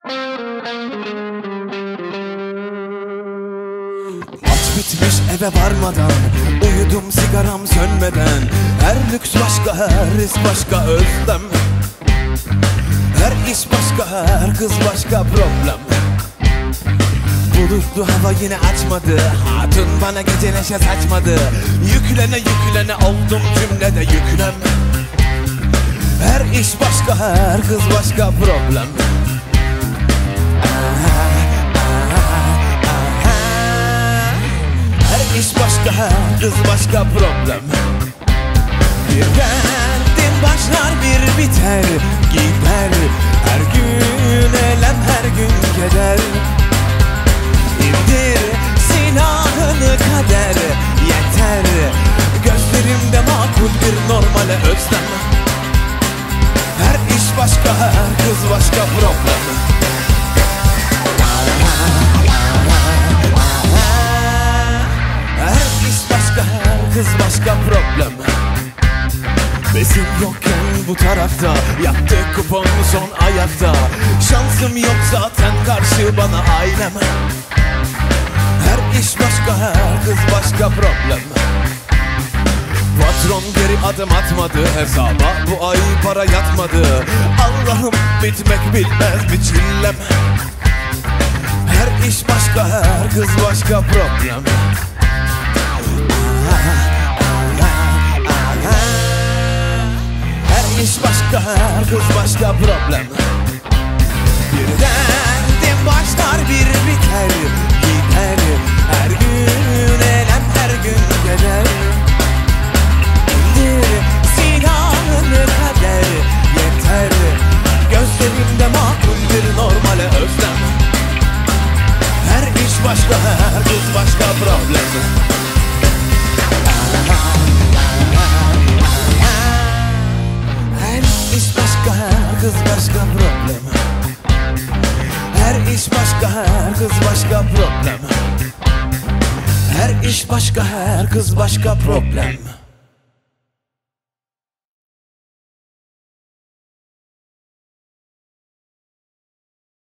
Maç bitmiş eve varmadan, uyudum sigaram sönmeden. Her lüks başka, her risk başka, özlem. Her iş başka, her kız başka, problem. Bulutlu hava yine açmadı, hatun bana gece neşe saçmadı. Yüklene yüklene oldum cümlede yüklem. Her iş başka, her kız başka, problem. Her iş başka, her kız başka, problem. Bir derdim başlar bir biter, gider. Her gün elem, her gün keder. İndir silahını kader, yeter. Gözlerimde makul bir normale özlem. Her iş başka, her kız başka, problem. Her iş başka, her kız başka, problem. Besim yokken bu tarafta, yattı kupon son ayakta. Şansım yok zaten karşı bana ailem. Her iş başka, her kız başka, problem. Patron geri adım atmadı hesaba, bu ay para yatmadı. Allah'ım bitmek bilmez bir çillem. Her iş başka, her kız başka, problem. Her iş başka, her kız başka, problem. Bir derdim başlar bir biter, gider. Her gün elem, her gün keder. İndir silahını kader, yeter. Gözlerimde makul bir normale özlem. Her iş başka, her kız başka, problem. Her iş başka, her kız başka, problem. Her iş başka, her kız başka, problem. Her iş başka, her kız başka, problem.